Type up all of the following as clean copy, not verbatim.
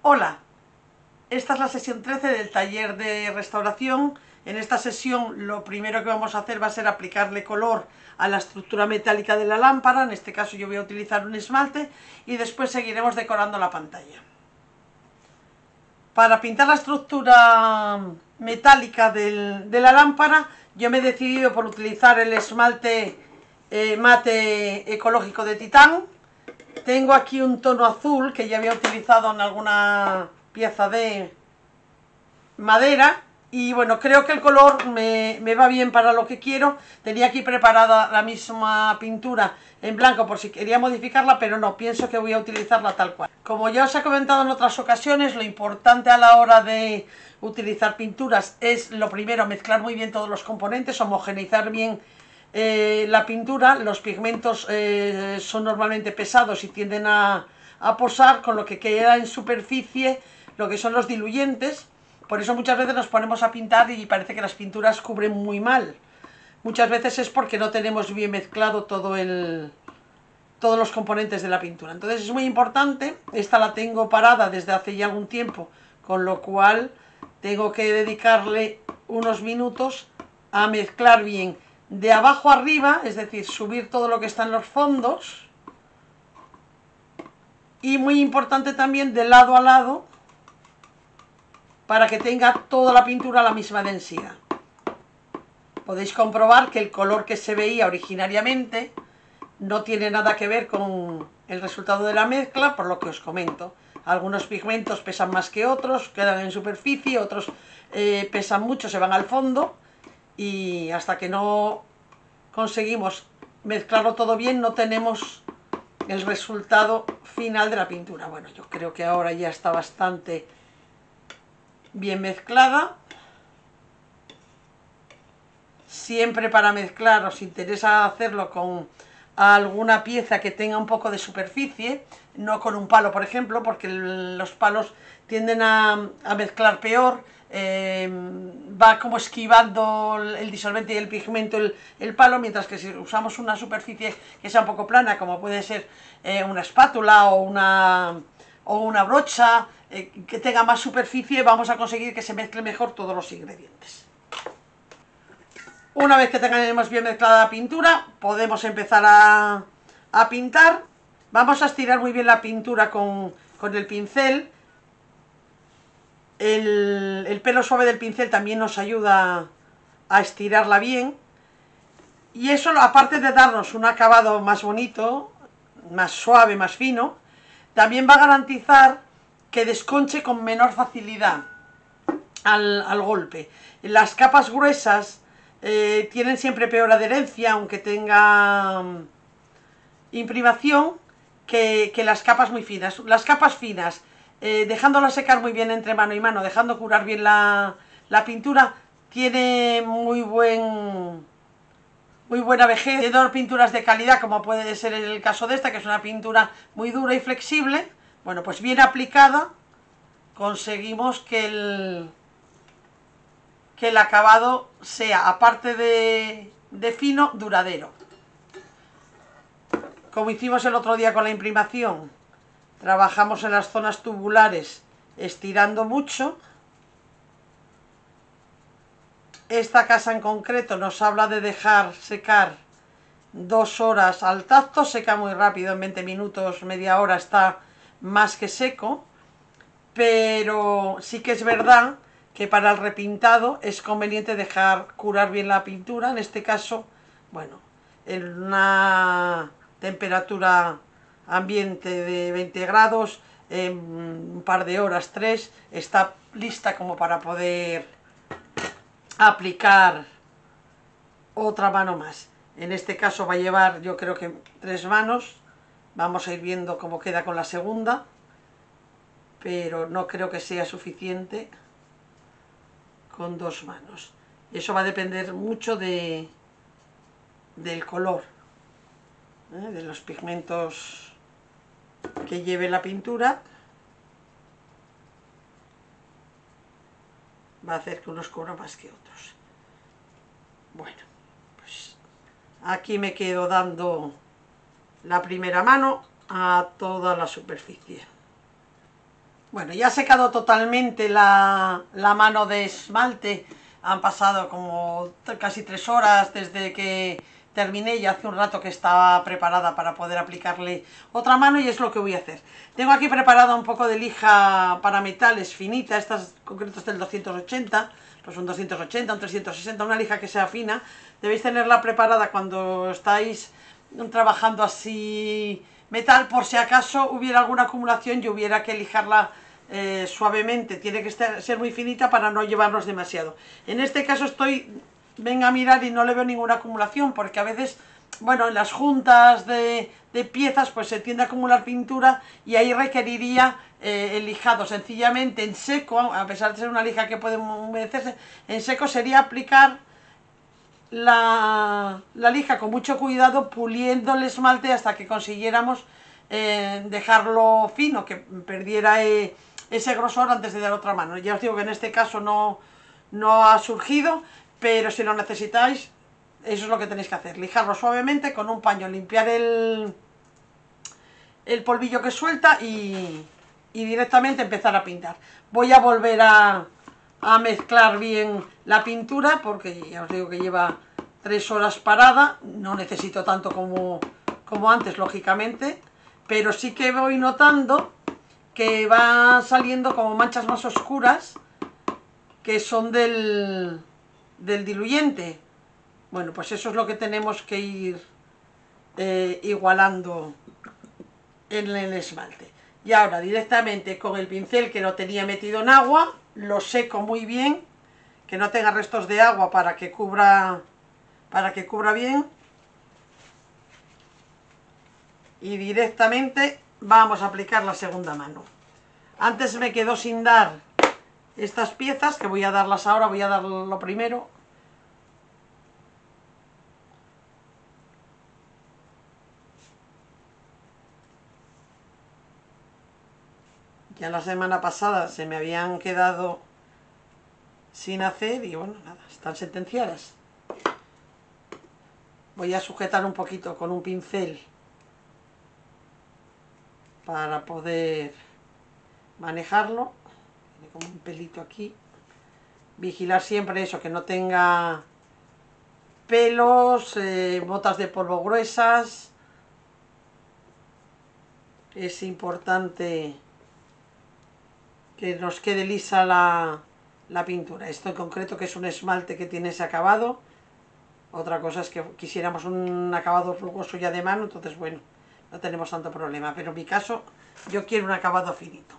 Hola, esta es la sesión 13 del taller de restauración. En esta sesión lo primero que vamos a hacer va a ser aplicarle color a la estructura metálica de la lámpara. En este caso yo voy a utilizar un esmalte y después seguiremos decorando la pantalla. Para pintar la estructura metálica de la lámpara yo me he decidido por utilizar el esmalte mate ecológico de Titán. Tengo aquí un tono azul que ya había utilizado en alguna pieza de madera y bueno, creo que el color me va bien para lo que quiero. Tenía aquí preparada la misma pintura en blanco por si quería modificarla, pero no, pienso que voy a utilizarla tal cual. Como ya os he comentado en otras ocasiones, lo importante a la hora de utilizar pinturas es, lo primero, mezclar muy bien todos los componentes, homogeneizar bien la pintura. Los pigmentos son normalmente pesados y tienden a posar, con lo que queda en superficie lo que son los diluyentes. Por eso muchas veces nos ponemos a pintar y parece que las pinturas cubren muy mal. Muchas veces es porque no tenemos bien mezclado todos los componentes de la pintura. Entonces es muy importante. Esta la tengo parada desde hace ya algún tiempo, con lo cual tengo que dedicarle unos minutos a mezclar bien de abajo arriba, es decir, subir todo lo que está en los fondos, y muy importante también de lado a lado, para que tenga toda la pintura la misma densidad. Podéis comprobar que el color que se veía originariamente no tiene nada que ver con el resultado de la mezcla, por lo que os comento. Algunos pigmentos pesan más que otros, quedan en superficie, otros pesan mucho, se van al fondo, y hasta que no conseguimos mezclarlo todo bien no tenemos el resultado final de la pintura. Bueno, yo creo que ahora ya está bastante bien mezclada. Siempre para mezclar os interesa hacerlo con alguna pieza que tenga un poco de superficie, no con un palo, por ejemplo, porque los palos tienden a mezclar peor. Va como esquivando el disolvente y el pigmento el palo, mientras que si usamos una superficie que sea un poco plana, como puede ser una espátula o una brocha, que tenga más superficie, vamos a conseguir que se mezcle mejor todos los ingredientes. Una vez que tengamos bien mezclada la pintura, podemos empezar a pintar. Vamos a estirar muy bien la pintura con el pincel. El pelo suave del pincel también nos ayuda a estirarla bien. Y eso, aparte de darnos un acabado más bonito, más suave, más fino, también va a garantizar que desconche con menor facilidad al golpe. Las capas gruesas tienen siempre peor adherencia, aunque tenga imprimación, que las capas muy finas. Las capas finas, dejándolas secar muy bien entre mano y mano, dejando curar bien la pintura, tiene muy buena vejez. Tiene pinturas de calidad, como puede ser el caso de esta, que es una pintura muy dura y flexible. Bueno, pues bien aplicada conseguimos que el acabado sea, aparte de fino, duradero. Como hicimos el otro día con la imprimación, trabajamos en las zonas tubulares estirando mucho. Esta casa en concreto nos habla de dejar secar 2 horas al tacto, seca muy rápido, en 20 minutos, media hora está más que seco, pero sí que es verdad que para el repintado es conveniente dejar curar bien la pintura. En este caso, bueno, en una temperatura ambiente de 20 grados, en un par de horas, 3, está lista como para poder aplicar otra mano más. En este caso va a llevar, yo creo que 3 manos. Vamos a ir viendo cómo queda con la segunda, pero no creo que sea suficiente con 2 manos. Eso va a depender mucho del color, de los pigmentos que lleve la pintura. Va a hacer que unos cubran más que otros. Bueno, pues aquí me quedo dando la primera mano a toda la superficie. Bueno, ya ha secado totalmente la mano de esmalte. Han pasado como casi 3 horas desde que terminé y hace un rato que estaba preparada para poder aplicarle otra mano y es lo que voy a hacer. Tengo aquí preparada un poco de lija para metales finita, estas concretas del 280, pues un 280, un 360, una lija que sea fina. Debéis tenerla preparada cuando estáis trabajando así metal, por si acaso hubiera alguna acumulación y hubiera que lijarla suavemente. Tiene que ser muy finita para no llevarnos demasiado. En este caso venga a mirar y no le veo ninguna acumulación, porque a veces, bueno, en las juntas de piezas pues se tiende a acumular pintura y ahí requeriría el lijado. Sencillamente en seco, a pesar de ser una lija que puede humedecerse, en seco sería aplicar la lija con mucho cuidado, puliendo el esmalte hasta que consiguiéramos dejarlo fino, que perdiera ese grosor antes de dar otra mano. Ya os digo que en este caso no ha surgido, pero si lo necesitáis, eso es lo que tenéis que hacer: lijarlo suavemente con un paño, limpiar el polvillo que suelta y directamente empezar a pintar. Voy a volver a mezclar bien la pintura, porque ya os digo que lleva 3 horas parada. No necesito tanto como antes, lógicamente, pero sí que voy notando que va saliendo como manchas más oscuras, que son del diluyente. Bueno, pues eso es lo que tenemos que ir igualando en el esmalte. Y ahora directamente con el pincel, que lo tenía metido en agua, lo seco muy bien, que no tenga restos de agua para que cubra bien, y directamente vamos a aplicar la segunda mano. Antes me quedó sin dar estas piezas, que voy a darlas ahora. Voy a dar lo primero. Ya la semana pasada se me habían quedado sin hacer y bueno, nada, están sentenciadas. Voy a sujetar un poquito con un pincel para poder manejarlo. Tiene como un pelito aquí. Vigilar siempre eso, que no tenga pelos, botas de polvo gruesas. Es importante que nos quede lisa la pintura. Esto en concreto, que es un esmalte que tiene ese acabado. Otra cosa es que quisiéramos un acabado rugoso ya de mano, entonces bueno, no tenemos tanto problema, pero en mi caso yo quiero un acabado finito.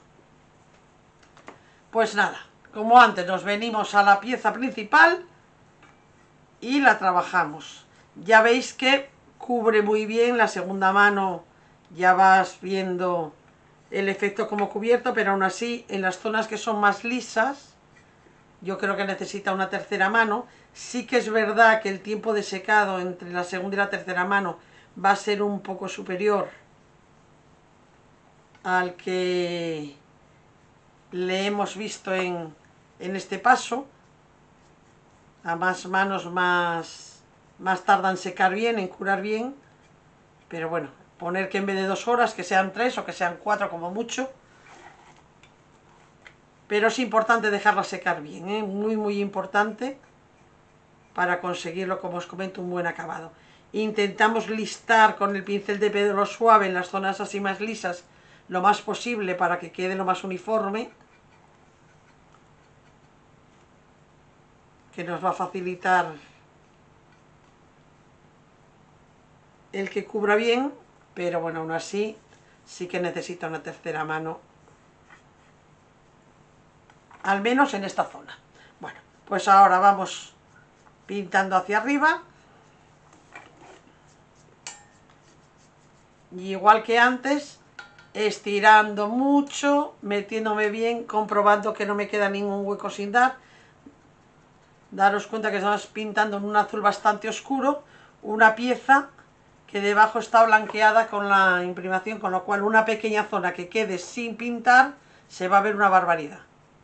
Pues nada, como antes, nos venimos a la pieza principal y la trabajamos. Ya veis que cubre muy bien la segunda mano, ya vas viendo el efecto como cubierto, pero aún así en las zonas que son más lisas yo creo que necesita una tercera mano. Sí que es verdad que el tiempo de secado entre la segunda y la tercera mano va a ser un poco superior al que le hemos visto en este paso. A más manos más tarda en secar bien, en curar bien. Pero bueno, poner que en vez de 2 horas, que sean 3 o que sean 4 como mucho. Pero es importante dejarla secar bien, muy importante, para conseguirlo, como os comento, un buen acabado. Intentamos listar con el pincel de pelo suave en las zonas así más lisas lo más posible, para que quede lo más uniforme, que nos va a facilitar el que cubra bien. Pero bueno, aún así sí que necesita una tercera mano, al menos en esta zona. Bueno, pues ahora vamos pintando hacia arriba, y igual que antes, estirando mucho, metiéndome bien, comprobando que no me queda ningún hueco sin dar. Daros cuenta que estamos pintando en un azul bastante oscuro una pieza que debajo está blanqueada con la imprimación, con lo cual una pequeña zona que quede sin pintar se va a ver una barbaridad.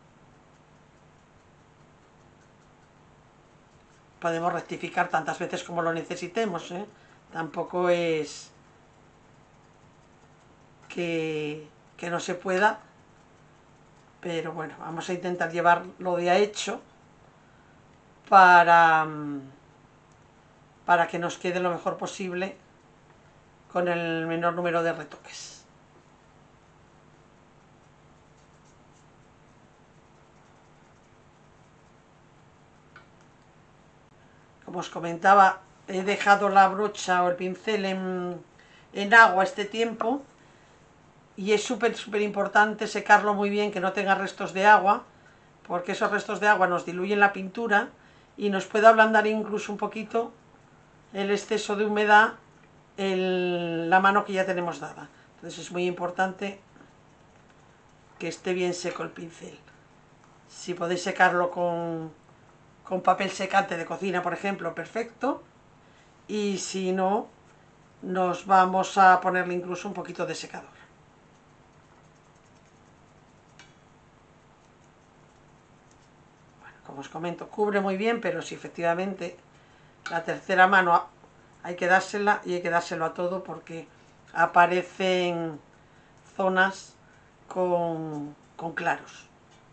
Podemos rectificar tantas veces como lo necesitemos, tampoco es que no se pueda. pero bueno, vamos a intentar llevarlo de a hecho para que nos quede lo mejor posible con el menor número de retoques. Como os comentaba, he dejado la brocha o el pincel en agua este tiempo, y es súper importante secarlo muy bien, que no tenga restos de agua, porque esos restos de agua nos diluyen la pintura y nos puede ablandar incluso un poquito el exceso de humedad en la mano que ya tenemos dada. Entonces es muy importante que esté bien seco el pincel. Si podéis secarlo con papel secante de cocina, por ejemplo, perfecto, y si no, nos vamos a ponerle incluso un poquito de secador. Bueno, como os comento, cubre muy bien, pero si efectivamente la tercera mano hay que dársela, y hay que dárselo a todo, porque aparecen zonas con claros.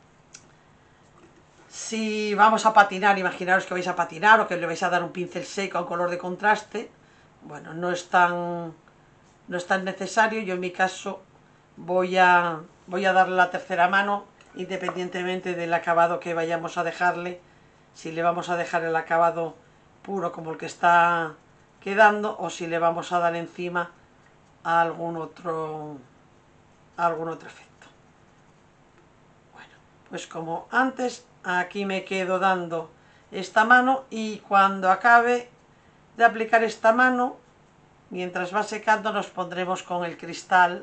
Si vamos a patinar, imaginaros que vais a patinar o que le vais a dar un pincel seco a un color de contraste, bueno, no es tan necesario. Yo en mi caso voy a darle la tercera mano, independientemente del acabado que vayamos a dejarle. Si le vamos a dejar el acabado puro como el que está quedando, o si le vamos a dar encima a algún otro efecto. Bueno, pues como antes, aquí me quedo dando esta mano, y cuando acabe de aplicar esta mano, mientras va secando, nos pondremos con el cristal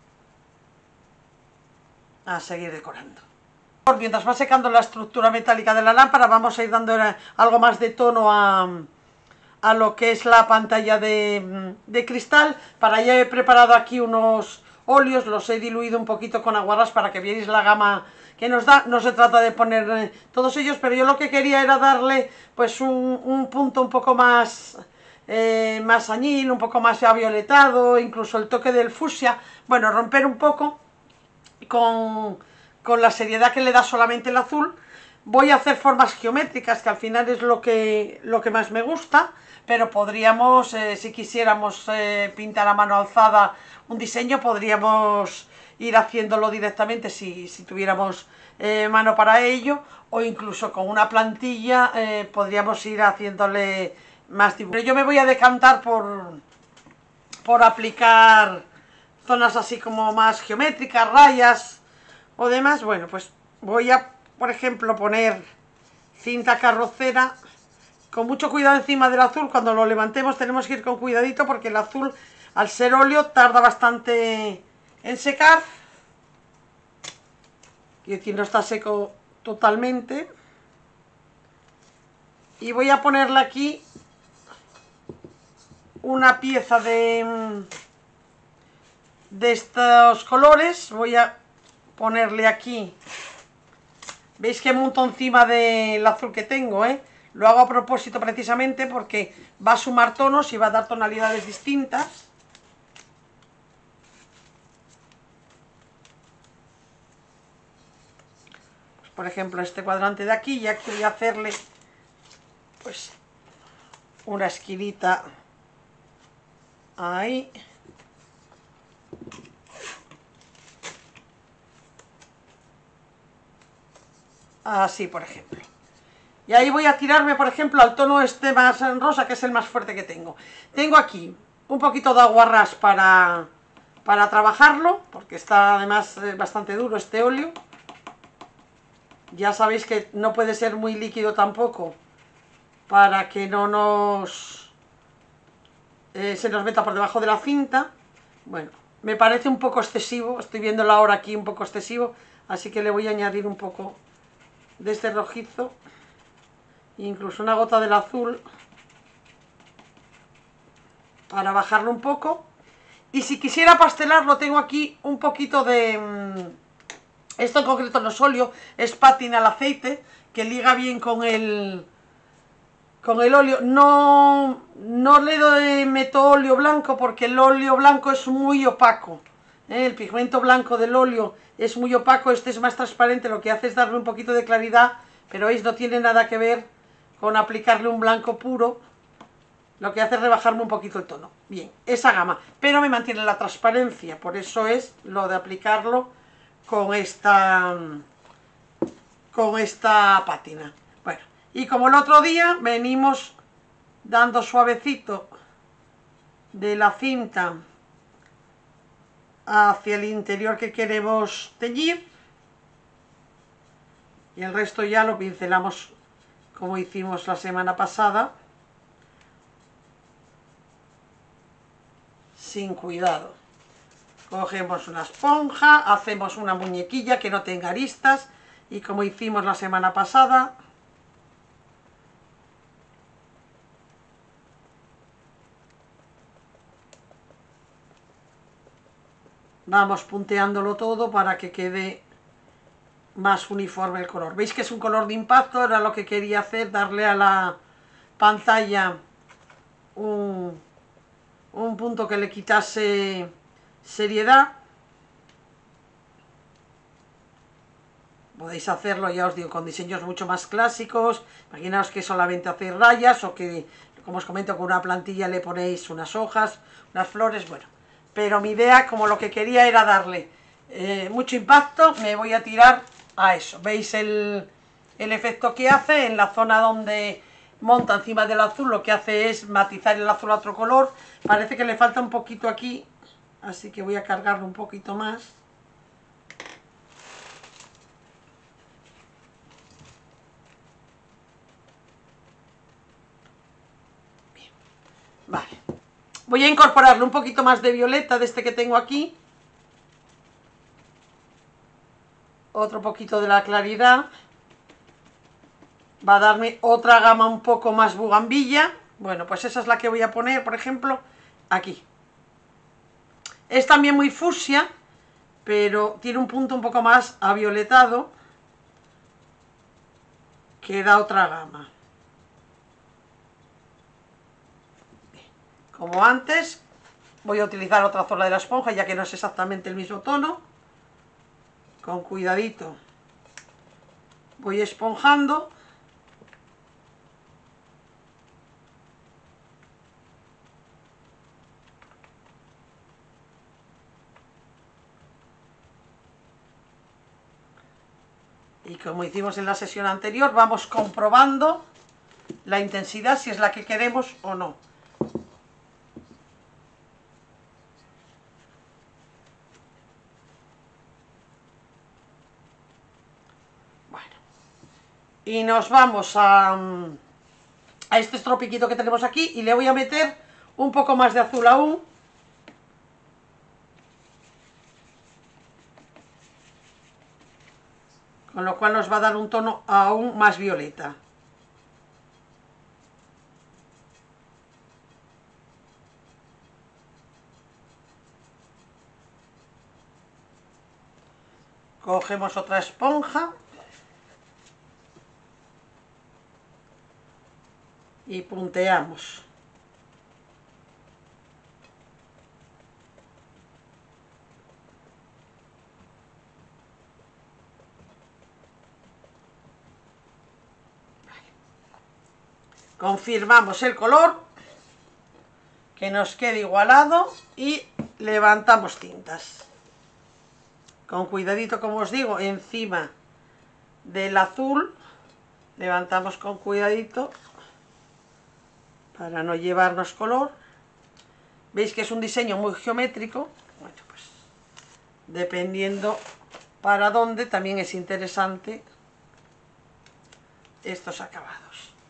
a seguir decorando. Mientras va secando la estructura metálica de la lámpara, vamos a ir dando algo más de tono a lo que es la pantalla de cristal. Para ello he preparado aquí unos óleos, los he diluido un poquito con aguarrás para que veáis la gama que nos da. No se trata de poner todos ellos, pero yo lo que quería era darle pues un punto un poco más añil, un poco más ya violetado, incluso el toque del fucsia. Bueno, romper un poco con la seriedad que le da solamente el azul. Voy a hacer formas geométricas, que al final es lo que más me gusta, pero podríamos, si quisiéramos pintar a mano alzada un diseño, podríamos ir haciéndolo directamente si tuviéramos mano para ello, o incluso con una plantilla podríamos ir haciéndole más dibujos. Pero yo me voy a decantar por aplicar zonas así como más geométricas, rayas o demás. Bueno, pues voy a, por ejemplo, poner cinta carrocera con mucho cuidado encima del azul. Cuando lo levantemos tenemos que ir con cuidadito, porque el azul, al ser óleo, tarda bastante en secar, y decir, no está seco totalmente. Y voy a ponerle aquí una pieza de estos colores. Voy a ponerle aquí, veis que monto encima del azul que tengo, lo hago a propósito precisamente porque va a sumar tonos y va a dar tonalidades distintas. Pues, por ejemplo, este cuadrante de aquí, y aquí voy a hacerle pues una esquinita ahí. Así, por ejemplo. Y ahí voy a tirarme, por ejemplo, al tono este más rosa, que es el más fuerte que tengo. Tengo aquí un poquito de aguarrás para trabajarlo, porque está además bastante duro este óleo. Ya sabéis que no puede ser muy líquido tampoco, para que no se nos meta por debajo de la cinta. Bueno, me parece un poco excesivo, estoy viendo la hora aquí un poco excesivo, así que le voy a añadir un poco de este rojizo, incluso una gota del azul, para bajarlo un poco. Y si quisiera pastelarlo, tengo aquí un poquito de esto en concreto no es óleo, es pátina al aceite, que liga bien con el óleo. No le meto óleo blanco, porque el óleo blanco es muy opaco, El pigmento blanco del óleo es muy opaco, este es más transparente, lo que hace es darle un poquito de claridad, pero veis, no tiene nada que ver con aplicarle un blanco puro, lo que hace es rebajarme un poquito el tono. Bien, esa gama, pero me mantiene la transparencia, por eso es lo de aplicarlo con esta pátina. Bueno, y como el otro día venimos dando suavecito de la cinta hacia el interior que queremos teñir, y el resto ya lo pincelamos como hicimos la semana pasada, sin cuidado. Cogemos una esponja, hacemos una muñequilla que no tenga aristas, y como hicimos la semana pasada, vamos punteándolo todo para que quede más uniforme el color. Veis que es un color de impacto, era lo que quería hacer, darle a la pantalla un punto que le quitase seriedad. Podéis hacerlo, ya os digo, con diseños mucho más clásicos. Imaginaos que solamente hacéis rayas o que, como os comento, con una plantilla le ponéis unas hojas, unas flores, bueno. Pero mi idea, como lo que quería era darle mucho impacto, me voy a tirar a eso. ¿Veis el efecto que hace? En la zona donde monta encima del azul, lo que hace es matizar el azul a otro color. Parece que le falta un poquito aquí, así que voy a cargarlo un poquito más. Vale, voy a incorporarle un poquito más de violeta de este que tengo aquí, otro poquito de la claridad, va a darme otra gama un poco más bugambilla. Bueno, pues esa es la que voy a poner, por ejemplo, aquí. Es también muy fucsia, pero tiene un punto un poco más avioletado, que da otra gama. Como antes, voy a utilizar otra zona de la esponja, ya que no es exactamente el mismo tono. Con cuidadito voy esponjando. Y como hicimos en la sesión anterior, vamos comprobando la intensidad, si es la que queremos o no. Bueno, y nos vamos a este estropiquito que tenemos aquí, y le voy a meter un poco más de azul aún. Con lo cual nos va a dar un tono aún más violeta. Cogemos otra esponja y punteamos. Confirmamos el color, que nos quede igualado, y levantamos tintas. Con cuidadito, como os digo, encima del azul, levantamos con cuidadito para no llevarnos color. Veis que es un diseño muy geométrico. Bueno, pues dependiendo para dónde, también es interesante estos acabados.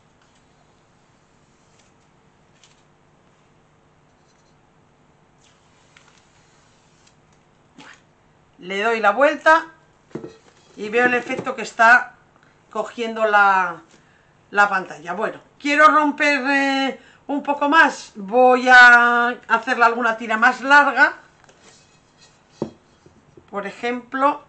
Le doy la vuelta y veo el efecto que está cogiendo la pantalla. Bueno, quiero romper un poco más, voy a hacerle alguna tira más larga. Por ejemplo,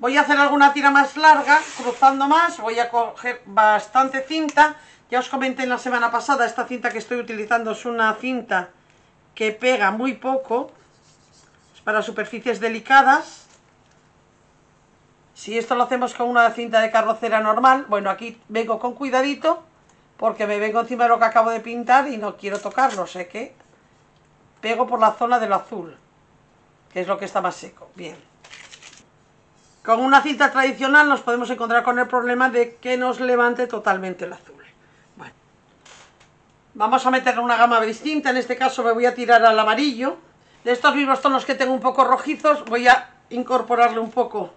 Voy a hacer alguna tira más larga, cruzando más, voy a coger bastante cinta. Ya os comenté en la semana pasada, esta cinta que estoy utilizando es una cinta que pega muy poco, es para superficies delicadas. Si esto lo hacemos con una cinta de carrocera normal, bueno, aquí vengo con cuidadito, porque me vengo encima de lo que acabo de pintar y no quiero tocarlo, sé que pego por la zona del azul, que es lo que está más seco. Bien. Con una cinta tradicional nos podemos encontrar con el problema de que nos levante totalmente el azul. Bueno, vamos a meterle una gama distinta, en este caso me voy a tirar al amarillo. De estos mismos tonos que tengo un poco rojizos, voy a incorporarle un poco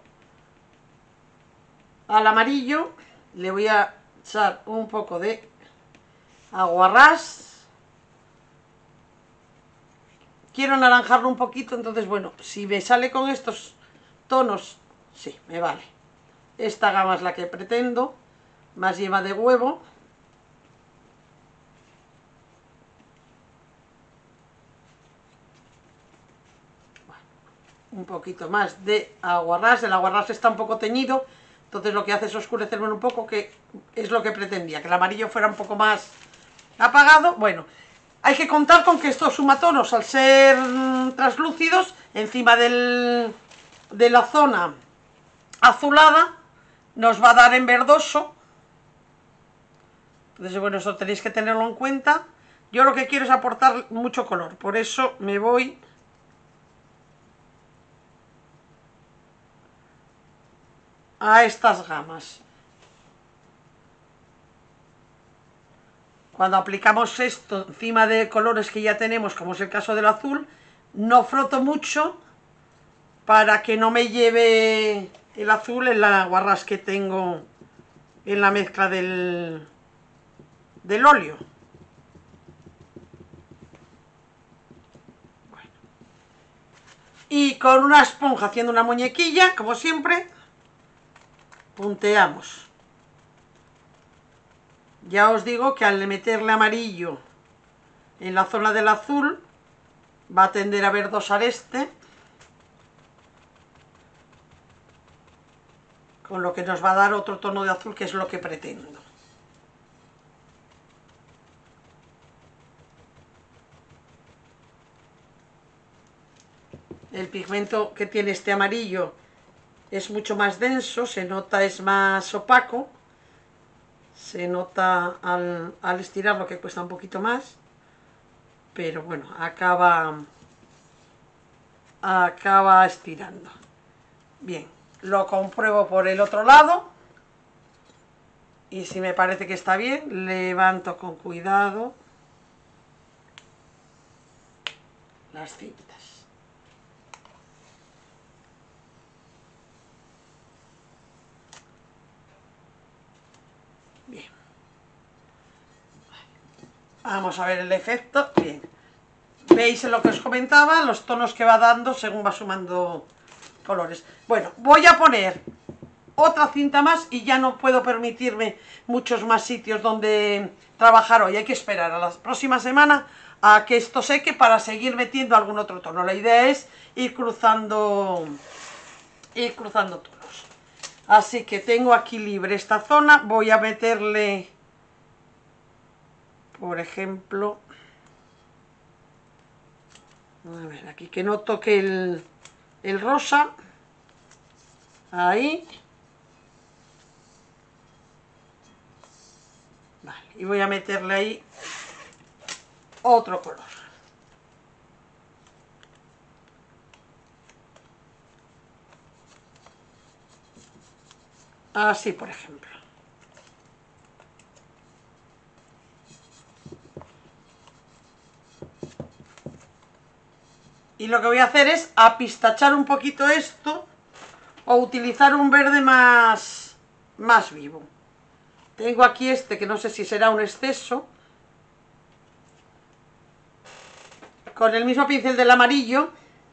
al amarillo. Le voy a echar un poco de aguarrás. Quiero anaranjarlo un poquito, entonces bueno, si me sale con estos tonos, sí, me vale. Esta gama es la que pretendo, más yema de huevo. Bueno, un poquito más de aguarrás, el aguarrás está un poco teñido, entonces lo que hace es oscurecerme un poco, que es lo que pretendía, que el amarillo fuera un poco más apagado. Bueno, hay que contar con que estos sumatonos, al ser translúcidos, encima de la zona azulada, nos va a dar en verdoso. Entonces, bueno, eso tenéis que tenerlo en cuenta. Yo lo que quiero es aportar mucho color, por eso me voy a estas gamas. Cuando aplicamos esto encima de colores que ya tenemos, como es el caso del azul, no froto mucho para que no me lleve el azul en la aguarrás que tengo en la mezcla del óleo. Bueno. Y con una esponja, haciendo una muñequilla, como siempre, punteamos. Ya os digo que al meterle amarillo en la zona del azul, va a tender a verdosar este, con lo que nos va a dar otro tono de azul, que es lo que pretendo. El pigmento que tiene este amarillo es mucho más denso, se nota, es más opaco, se nota al estirarlo que cuesta un poquito más, pero bueno, acaba estirando. Bien, lo compruebo por el otro lado y si me parece que está bien, levanto con cuidado las cintas. Bien. Vamos a ver el efecto. Bien. ¿Veis lo que os comentaba? Los tonos que va dando según va sumando colores. Bueno, voy a poner otra cinta más y ya no puedo permitirme muchos más sitios donde trabajar hoy. Hay que esperar a la próxima semana a que esto seque para seguir metiendo algún otro tono. La idea es ir cruzando tonos. Así que tengo aquí libre esta zona. Voy a meterle, por ejemplo, a ver, aquí que no toque el rosa. Ahí. Vale, y voy a meterle ahí otro color. Así, por ejemplo. Y lo que voy a hacer es apistachar un poquito esto o utilizar un verde más vivo. Tengo aquí este que no sé si será un exceso. Con el mismo pincel del amarillo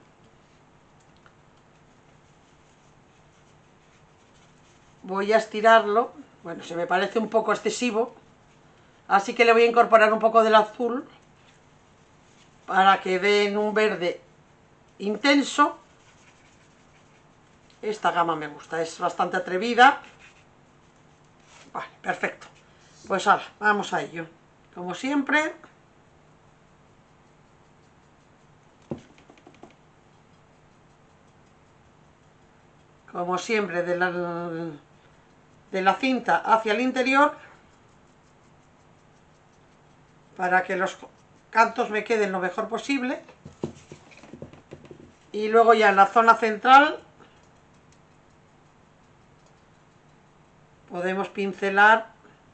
voy a estirarlo. Bueno, se me parece un poco excesivo, así que le voy a incorporar un poco del azul para que den un verde intenso. Esta gama me gusta, es bastante atrevida. Vale, perfecto. Pues ahora, vamos a ello. Como siempre, de la cinta hacia el interior, para que los cantos me queden lo mejor posible. Y luego ya en la zona central podemos pincelar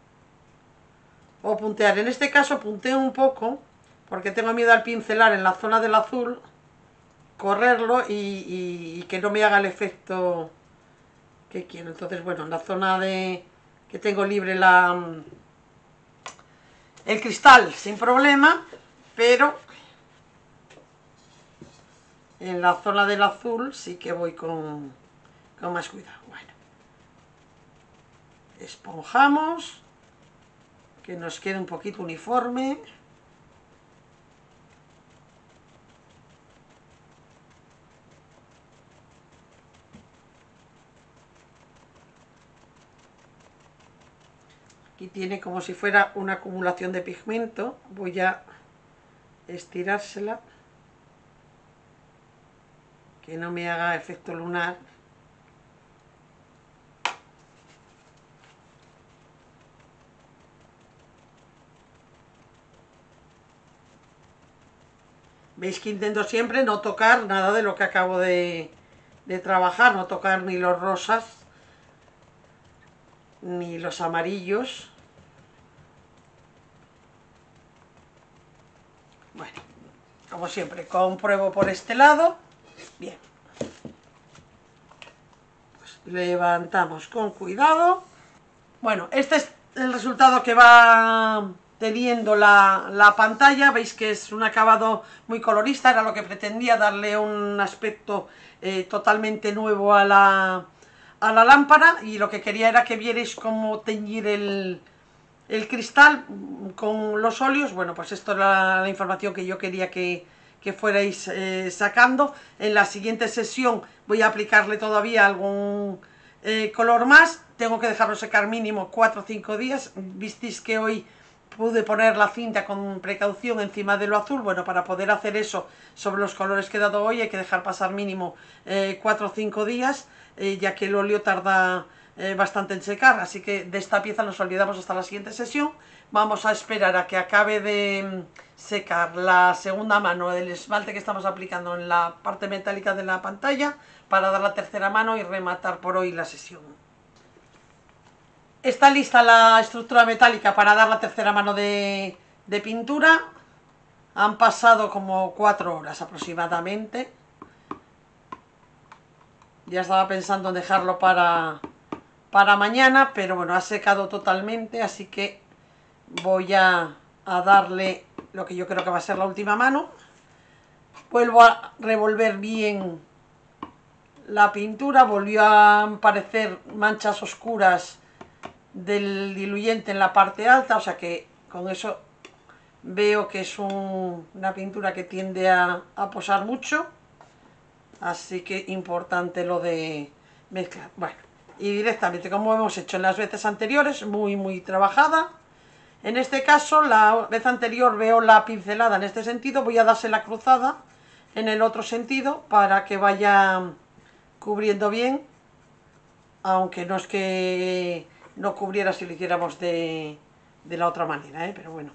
o puntear. En este caso punteo un poco porque tengo miedo al pincelar en la zona del azul, correrlo y que no me haga el efecto que quiero. Entonces, bueno, en la zona de que tengo libre el cristal sin problema, pero en la zona del azul sí que voy con más cuidado. Bueno, esponjamos, que nos quede un poquito uniforme. Aquí tiene como si fuera una acumulación de pigmento. Voy a estirársela, que no me haga efecto lunar. Veis que intento siempre no tocar nada de lo que acabo de trabajar, no tocar ni los rosas ni los amarillos. Bueno, como siempre, compruebo por este lado. Bien. Pues levantamos con cuidado. Bueno, este es el resultado que va teniendo la pantalla. Veis que es un acabado muy colorista, era lo que pretendía, darle un aspecto totalmente nuevo a la lámpara, y lo que quería era que vierais cómo teñir el cristal con los óleos. Bueno, pues esto era la información que yo quería que fuerais sacando. En la siguiente sesión voy a aplicarle todavía algún color más. Tengo que dejarlo secar mínimo 4 o 5 días. Visteis que hoy pude poner la cinta con precaución encima de lo azul. Bueno, para poder hacer eso sobre los colores que he dado hoy hay que dejar pasar mínimo 4 o 5 días, ya que el óleo tarda bastante en secar. Así que de esta pieza nos olvidamos hasta la siguiente sesión. Vamos a esperar a que acabe de secar la segunda mano del esmalte que estamos aplicando en la parte metálica de la pantalla, para dar la tercera mano y rematar por hoy la sesión. Está lista la estructura metálica para dar la tercera mano de pintura. Han pasado como 4 horas aproximadamente. Ya estaba pensando en dejarlo para mañana, pero bueno, ha secado totalmente, así que voy a darle lo que yo creo que va a ser la última mano. Vuelvo a revolver bien la pintura. Volvió a aparecer manchas oscuras del diluyente en la parte alta, o sea que con eso veo que es una pintura que tiende a posar mucho, así que importante lo de mezclar. Bueno, y directamente, como hemos hecho en las veces anteriores, muy trabajada. En este caso, la vez anterior veo la pincelada en este sentido, voy a darse la cruzada en el otro sentido para que vaya cubriendo bien, aunque no es que no cubriera si lo hiciéramos de la otra manera, pero bueno.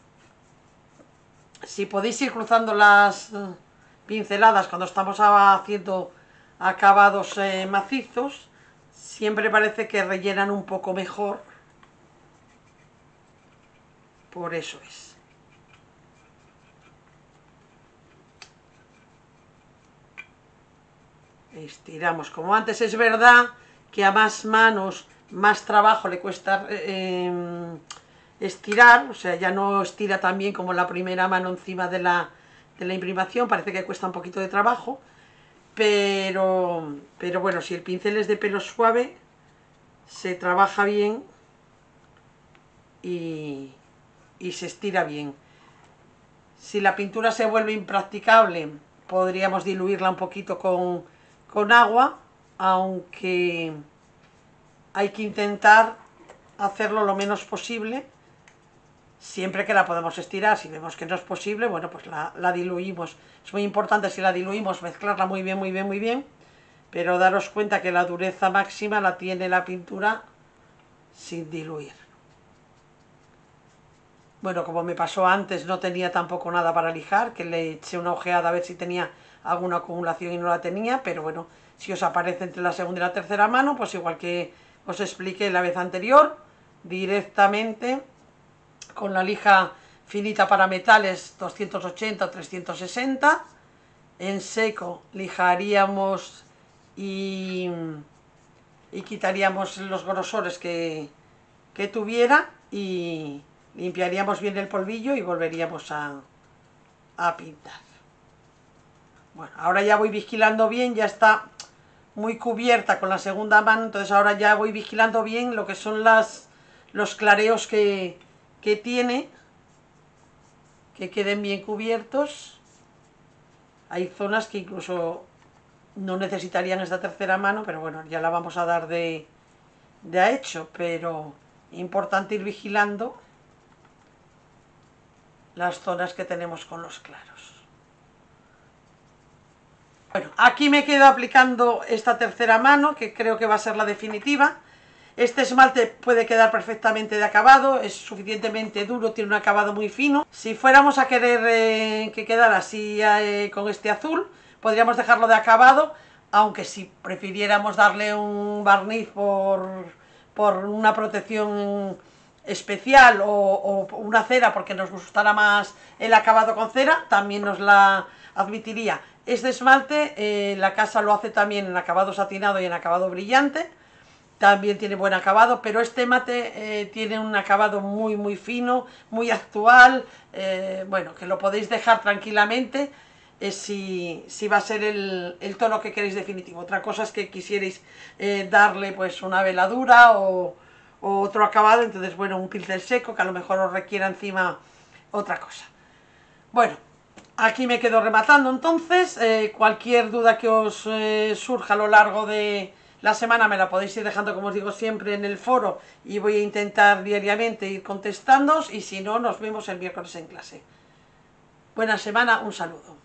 Si podéis ir cruzando las pinceladas cuando estamos haciendo acabados macizos, siempre parece que rellenan un poco mejor. Por eso es. Estiramos como antes. Es verdad que a más manos, más trabajo le cuesta estirar, o sea, ya no estira tan bien como la primera mano encima de la imprimación, parece que cuesta un poquito de trabajo, pero bueno, si el pincel es de pelo suave, se trabaja bien y se estira bien. Si la pintura se vuelve impracticable, podríamos diluirla un poquito con agua, aunque hay que intentar hacerlo lo menos posible, siempre que la podemos estirar. Si vemos que no es posible, bueno, pues la diluimos. Es muy importante, si la diluimos, mezclarla muy bien, muy bien, muy bien, pero daros cuenta que la dureza máxima la tiene la pintura sin diluir. Bueno, como me pasó antes, no tenía tampoco nada para lijar, que le eché una ojeada a ver si tenía alguna acumulación y no la tenía, pero bueno, si os aparece entre la segunda y la tercera mano, pues igual que os expliqué la vez anterior, directamente con la lija finita para metales 280 o 360, en seco lijaríamos y quitaríamos los grosores que tuviera y limpiaríamos bien el polvillo y volveríamos a pintar. Bueno, ahora ya voy vigilando bien, ya está muy cubierta con la segunda mano, entonces ahora ya voy vigilando bien lo que son los clareos que tiene, que queden bien cubiertos. Hay zonas que incluso no necesitarían esta tercera mano, pero bueno, ya la vamos a dar de a hecho, pero importante ir vigilando las zonas que tenemos con los claros. Bueno, aquí me quedo aplicando esta tercera mano, que creo que va a ser la definitiva. Este esmalte puede quedar perfectamente de acabado, es suficientemente duro, tiene un acabado muy fino. Si fuéramos a querer que quedara así con este azul, podríamos dejarlo de acabado, aunque si prefiriéramos darle un barniz por una protección especial o una cera porque nos gustara más el acabado con cera, también nos la admitiría. Este esmalte la casa lo hace también en acabado satinado y en acabado brillante, también tiene buen acabado, pero este mate tiene un acabado muy muy fino, muy actual, bueno, que lo podéis dejar tranquilamente si va a ser el tono que queréis definitivo. Otra cosa es que quisierais darle pues una veladura o otro acabado, entonces bueno, un pincel seco que a lo mejor os requiera encima otra cosa. Bueno, aquí me quedo rematando entonces. Cualquier duda que os surja a lo largo de la semana me la podéis ir dejando, como os digo siempre, en el foro, y voy a intentar diariamente ir contestándoos, y si no, nos vemos el miércoles en clase. Buena semana, un saludo.